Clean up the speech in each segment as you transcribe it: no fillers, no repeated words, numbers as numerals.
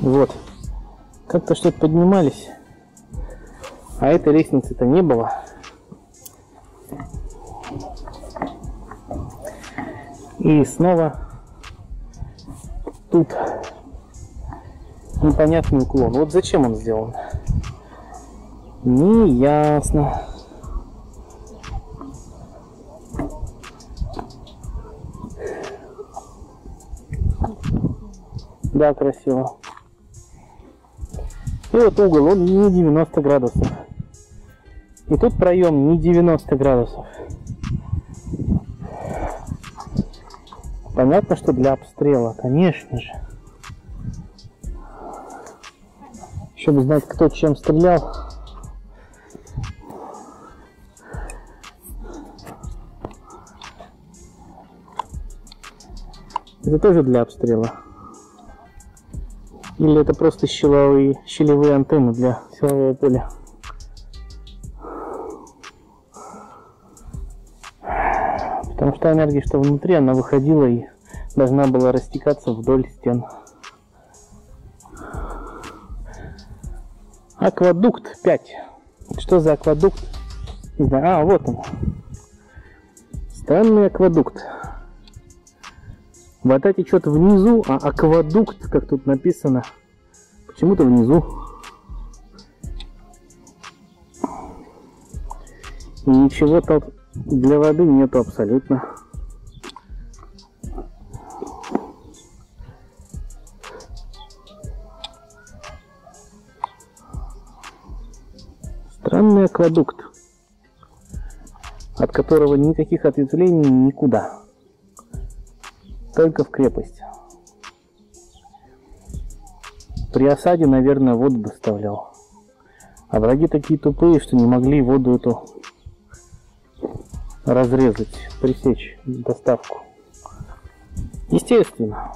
Вот. Как-то что-то поднимались. А этой лестницы-то не было. И снова тут непонятный уклон. Вот зачем он сделан? Неясно. Да, красиво. И вот угол, он не 90 градусов. И тут проем не 90 градусов. Понятно, что для обстрела, конечно же. Еще бы знать, кто чем стрелял. Это тоже для обстрела? Или это просто щелевые антенны для силового поля? Потому что энергия, что внутри, она выходила и должна была растекаться вдоль стен. Аквадукт 5. Что за аквадукт? Не знаю. А, вот он. Странный аквадукт. Вода течет внизу, а аквадукт, как тут написано, почему-то внизу. И ничего тут для воды нету абсолютно. Странный аквадукт, от которого никаких ответвлений никуда. Только в крепость. При осаде, наверное, воду доставлял. А враги такие тупые, что не могли воду эту разрезать, пресечь доставку. Естественно.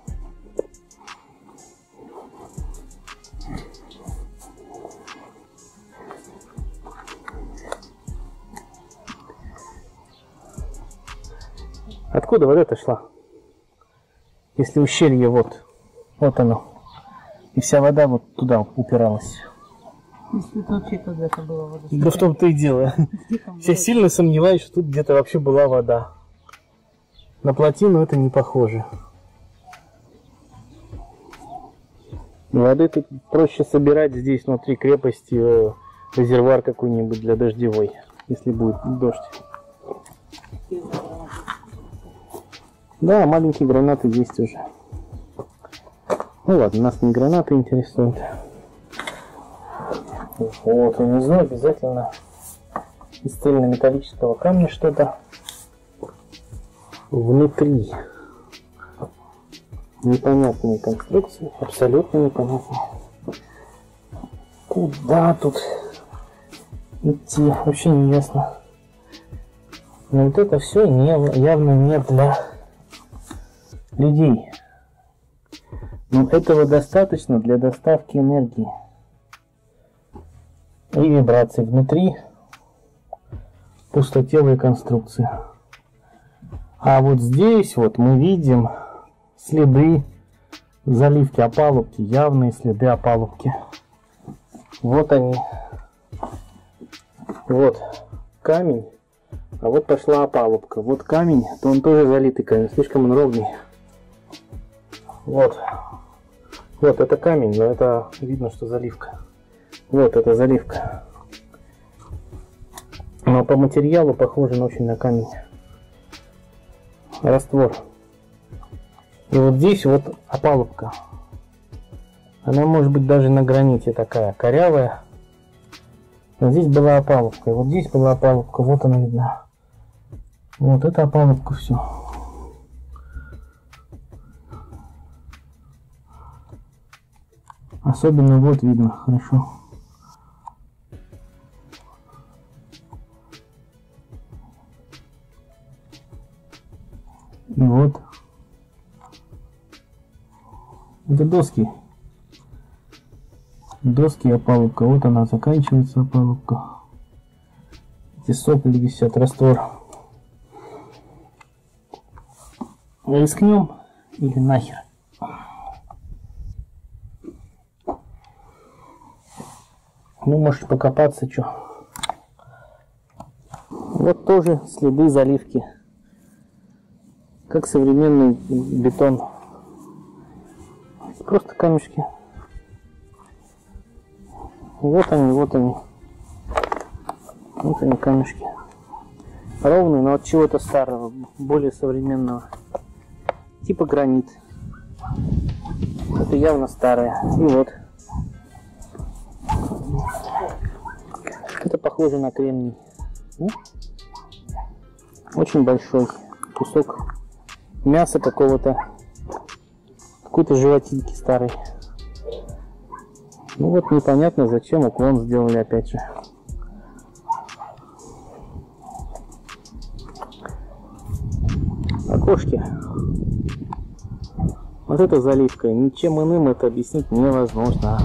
Откуда вода-то шла? Если ущелье вот оно, и вся вода вот туда упиралась. Если тут вообще когда-то была вода. Да в том-то и дело. Я сильно сомневаюсь, что тут где-то вообще была вода. На плотину это не похоже. Воды тут проще собирать здесь внутри крепости, резервуар какой-нибудь для дождевой, если будет дождь. Да, маленькие гранаты есть уже. Ну ладно, нас не гранаты интересуют. Вот, внизу обязательно из цельнометаллического камня что-то внутри. Непонятные конструкции, абсолютно непонятные. Куда тут идти, вообще не ясно. Но вот это все явно не для людей. Но этого достаточно для доставки энергии и вибраций внутри пустотелой конструкции. А вот здесь вот мы видим следы заливки опалубки, явные следы опалубки. Вот они. Вот камень, а вот пошла опалубка. Вот камень, то он тоже залитый камень, слишком он ровный. Вот. Вот это камень, но это видно, что заливка. Вот это заливка. Но по материалу похоже очень на камень. Раствор. И вот здесь вот опалубка. Она может быть даже на граните такая корявая. Но здесь была опалубка. И вот здесь была опалубка. Вот она видна. Вот это опалубка, все. Особенно вот видно хорошо. И вот. Это доски. Доски и опалубка. Вот она заканчивается, опалубка. Эти сопли висят, раствор. Рискнем или нахер? Ну, можете покопаться, что. Вот тоже следы заливки. Как современный бетон. Просто камешки. Вот они, вот они. Вот они, камешки. Ровные, но от чего-то старого, более современного. Типа гранит. Это явно старое. И вот. Это похоже на кремний. Очень большой кусок мяса какого-то. Какой-то животинки старой. Ну вот непонятно, зачем уклон сделали опять же. Окошки. Вот это заливка. Ничем иным это объяснить невозможно.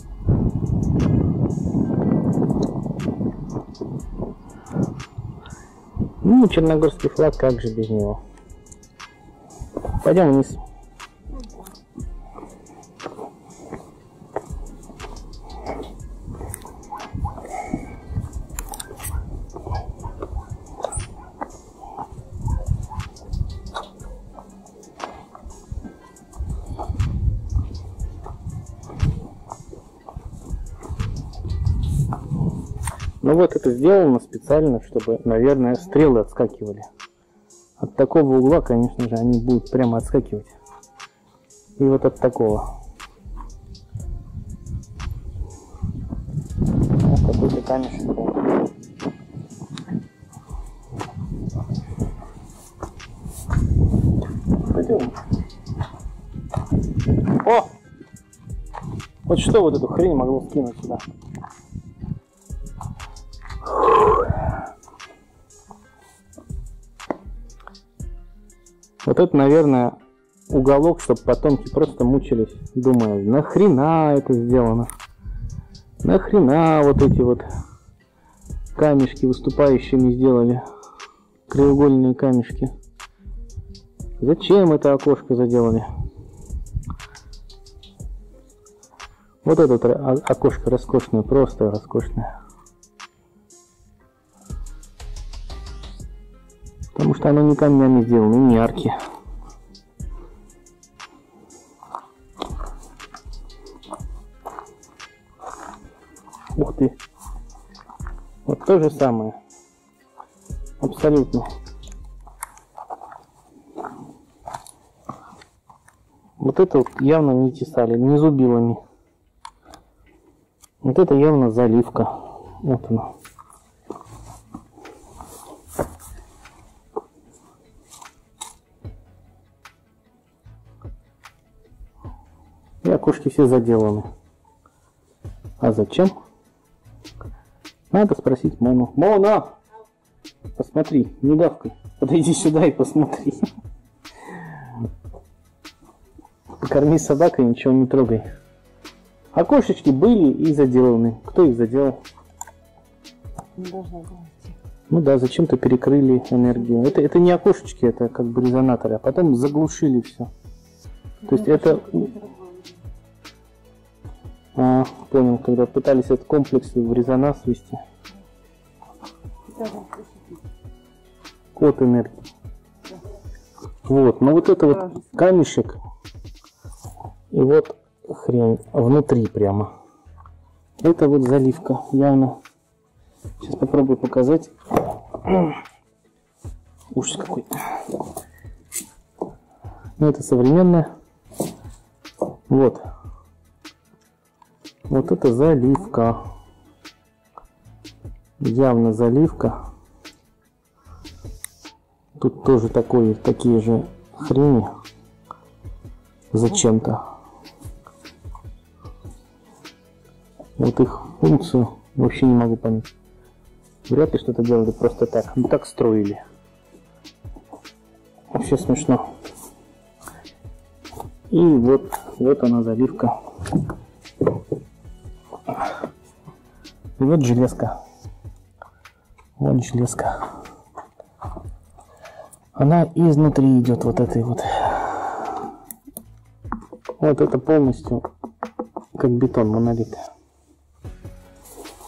Ну, черногорский флаг, как же без него. Пойдем вниз. Ну вот это сделано специально, чтобы, наверное, стрелы отскакивали. От такого угла, конечно же, они будут прямо отскакивать. И вот от такого. Вот какой-то камешек. Пойдем. О! Вот что вот эту хрень могло скинуть сюда? Вот это, наверное, уголок, чтобы потомки просто мучились, думая, нахрена это сделано? Нахрена вот эти вот камешки выступающими сделали? Краеугольные камешки. Зачем это окошко заделали? Вот это окошко роскошное, просто роскошное. Потому что оно не камнями сделано, не арки. Ух ты. Вот то же самое. Абсолютно. Вот это вот явно не тесали, не зубилами. Вот это явно заливка. Вот она. И окошки все заделаны. А зачем? Надо спросить Мону. Мона! Посмотри, не гавкай. Подойди сюда и посмотри. Покорми собакой, ничего не трогай. Окошечки были и заделаны. Кто их заделал? Не должна была идти. Ну да, зачем-то перекрыли энергию. Это не окошечки, это как бы резонаторы. А потом заглушили все. То есть это... понял, когда пытались этот комплекс в резонанс ввести. От энергии. Вот, ну вот это вот камешек. И вот хрень внутри прямо. Это вот заливка, явно. Сейчас попробую показать. Ужас какой. Ну это современное. Вот. Вот это заливка. Явно заливка. Тут тоже такие же хрени. Зачем-то. Вот их функцию вообще не могу понять. Вряд ли что-то делали просто так. Ну так строили. Вообще смешно. И вот она заливка. И вот железка. Вот железка. Она изнутри идет вот этой вот. Вот это полностью как бетон, монолит.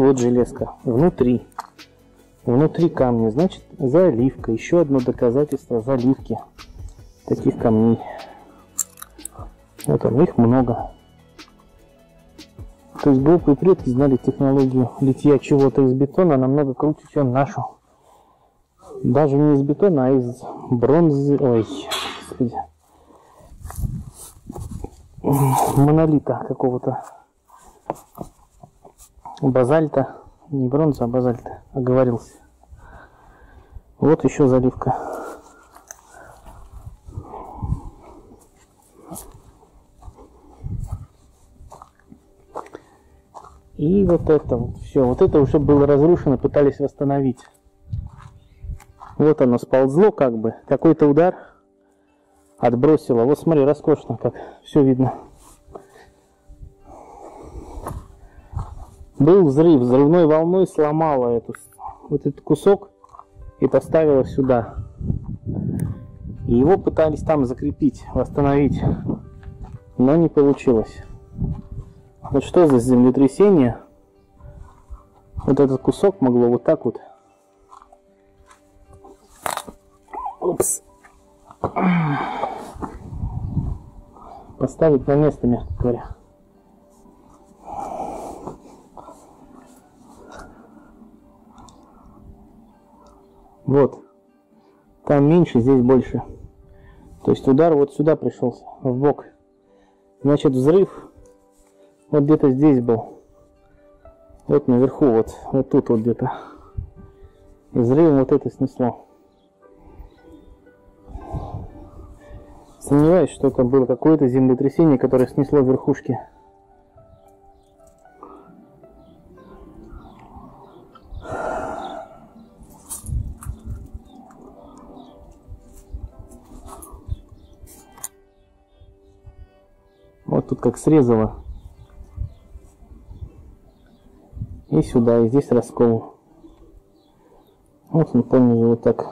вот железка внутри. Внутри камня, значит, заливка. Еще одно доказательство заливки таких камней. Вот их много. То есть глупые предки знали технологию литья чего-то из бетона намного круче, чем нашу. Даже не из бетона, а из бронзы. Ой, господи. Монолита какого-то. Базальта. Не бронза, а базальта. Оговорился. Вот еще заливка. И вот это вот все. Вот это уже было разрушено, пытались восстановить. Вот оно сползло как бы. Какой-то удар отбросило. Вот смотри, роскошно, как все видно. Был взрыв, взрывной волной сломала вот этот кусок и поставила сюда. И его пытались там закрепить, восстановить, но не получилось. Вот что за землетрясение? Вот этот кусок могло вот так вот. Упс. Поставить на место, мягко говоря. Вот. Там меньше, здесь больше. То есть удар вот сюда пришелся, в бок. Значит, взрыв вот где-то здесь был. Вот наверху, вот тут вот где-то. И взрывом вот это снесло. Сомневаюсь, что это было какое-то землетрясение, которое снесло верхушки. Вот тут как срезало. И сюда, и здесь раскол. Вот он понизу вот так.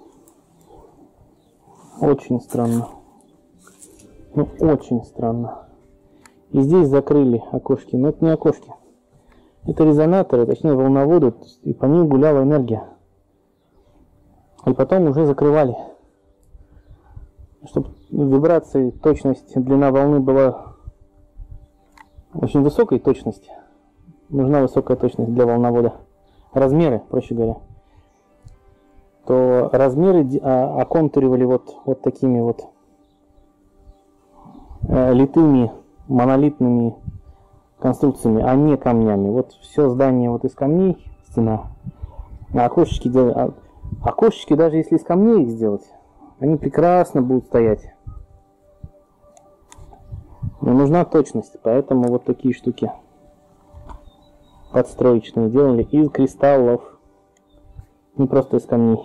Очень странно. Ну, очень странно. И здесь закрыли окошки. Но это не окошки. Это резонаторы, точнее волноводы. И по ним гуляла энергия. И потом уже закрывали. Чтобы вибрации, точность, длина волны была очень высокой точности. Нужна высокая точность для волновода. Размеры, проще говоря. То размеры оконтуривали вот такими вот литыми, монолитными конструкциями, а не камнями. Вот все здание вот из камней, стена. А окошечки делали. Окошечки, даже если из камней их сделать, они прекрасно будут стоять. Но нужна точность, поэтому вот такие штуки подстроечные делали из кристаллов, не просто из камней.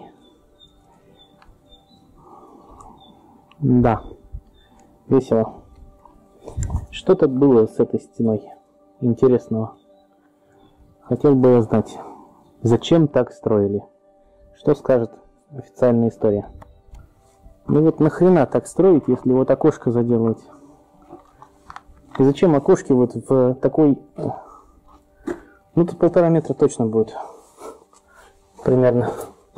Да, весело. Что-то было с этой стеной интересного. Хотел бы я знать, зачем так строили. Что скажет официальная история? Ну вот нахрена так строить, если вот окошко заделывать? И зачем окошки вот в такой... Ну тут 1,5 метра точно будет. Примерно.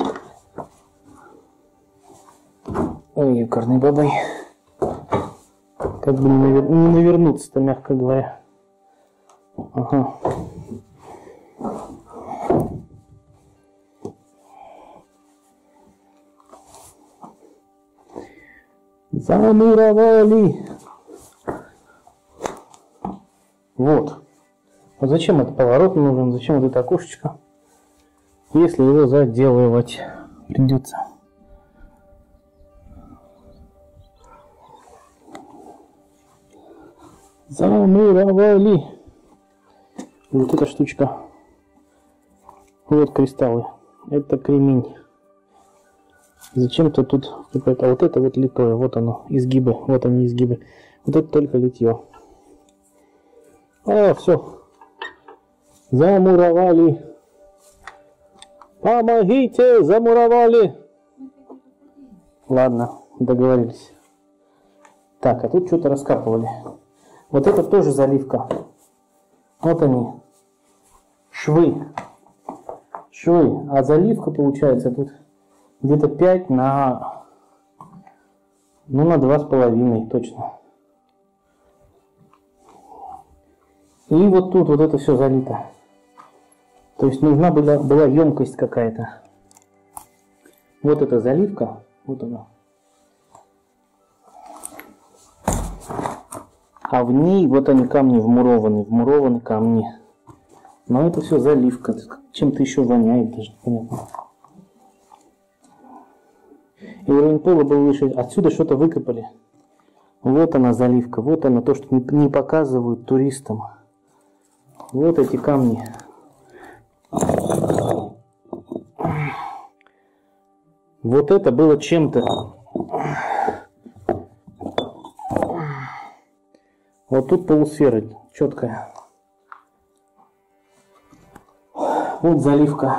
Ой, юкарный бабай. Как бы не навернуться-то, мягко говоря. Ага. Замуровали. Вот. Вот зачем этот поворот нужен, зачем вот это окошечко, если его заделывать придется. Замуровали. Вот эта штучка. Вот кристаллы. Это кремень. Зачем-то тут какое-то вот это вот литое. Вот оно, изгибы. Вот они изгибы. Вот это только литье. А, все. Замуровали. Помогите, замуровали. Ладно, договорились. Так, а тут что-то раскапывали. Вот это тоже заливка. Вот они. швы. А заливка получается тут где-то 5 на 2,5 точно. И вот тут вот это все залито. То есть нужна была емкость какая-то. Вот эта заливка, вот она. А в ней вот они камни вмурованы камни. Но это все заливка. Чем-то еще воняет даже, понятно. И уровень пола был выше. Отсюда что-то выкопали. Вот она заливка. Вот она, то, что не показывают туристам. Вот эти камни. Вот это было чем-то. Вот тут полусфера четкая. Вот заливка.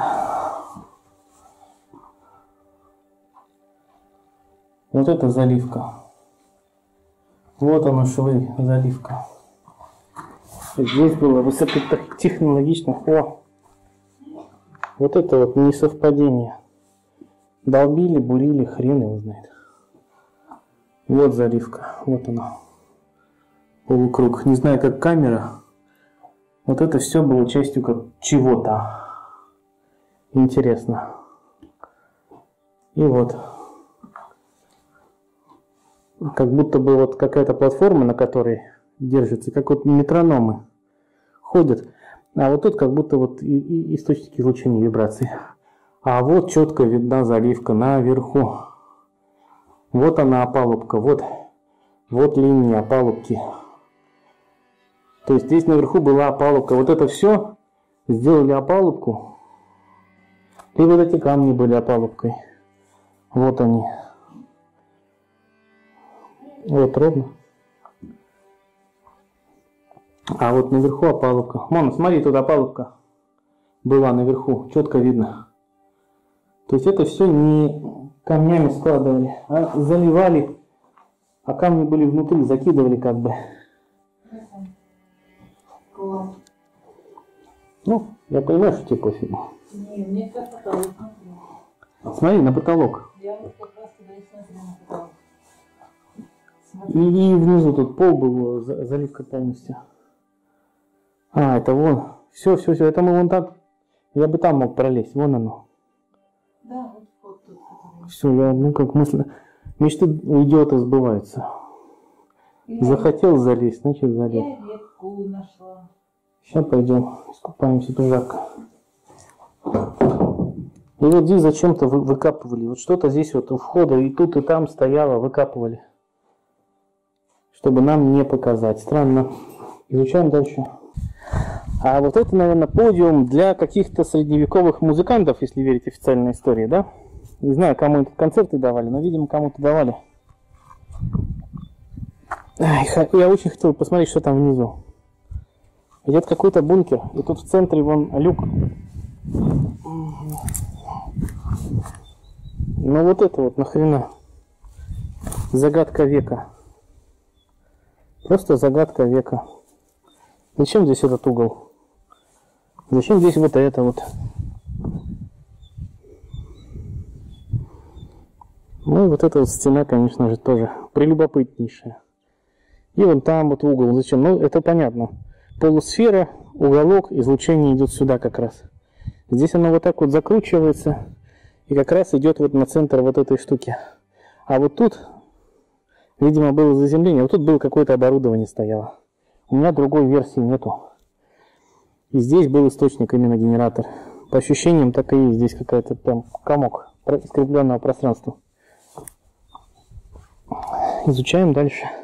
Вот это заливка. Вот оно, швы, заливка. Здесь было высокотехнологично. О! Вот это вот несовпадение. Долбили, бурили, хрен его знает. Вот заливка. Вот она. Полукруг. Не знаю, как камера. Вот это все было частью как чего-то. Интересно. И вот. Как будто бы вот какая-то платформа, на которой держится, как вот метрономы ходят. А вот тут как будто вот источники излучения вибраций. А вот четко видна заливка наверху. Вот она, опалубка. Вот линия опалубки. То есть здесь наверху была опалубка. Вот это все сделали опалубку. И вот эти камни были опалубкой. Вот они. Вот ровно. А вот наверху опалубка. Мама, смотри, тут опалубка была наверху. Четко видно. То есть это все не камнями складывали, а заливали. А камни были внутри, закидывали как бы. Ну, я понимаю, что тебе пофигу. Не, мне как потолок. Смотри, на потолок. Я вот как раз туда и смотрю на потолок. И внизу тут пол был, заливка полностью. А, это вон. Все. Это мы вон так. Я бы там мог пролезть. Вон оно. Да, вот вход тут. Который... Все, я, как мысленно. Мечты у идиота сбываются. Захотел залезть, значит залез. Я ветку нашла. Сейчас пойдем, искупаемся, тут жарко. И вот здесь зачем-то выкапывали. Вот что-то здесь вот у входа и тут, и там стояло, выкапывали. Чтобы нам не показать. Странно. Изучаем дальше. А вот это, наверное, подиум для каких-то средневековых музыкантов, если верить официальной истории, да? Не знаю, кому это концерты давали, но, видимо, кому-то давали. Я очень хотел посмотреть, что там внизу. Идет какой-то бункер, и тут в центре вон люк. Ну вот это вот нахрена. Загадка века. Просто загадка века. Зачем здесь этот угол? Зачем здесь вот это вот? Ну и вот эта вот стена, конечно же, тоже прелюбопытнейшая. И вон там вот угол. Зачем? Ну это понятно. Полусфера, уголок, излучение идет сюда как раз. Здесь оно вот так вот закручивается и как раз идет вот на центр вот этой штуки. А вот тут, видимо, было заземление. Вот тут было какое-то оборудование стояло. У меня другой версии нету. И здесь был источник, именно генератор. По ощущениям, так и есть здесь какая-то прям комок искривленного пространства. Изучаем дальше.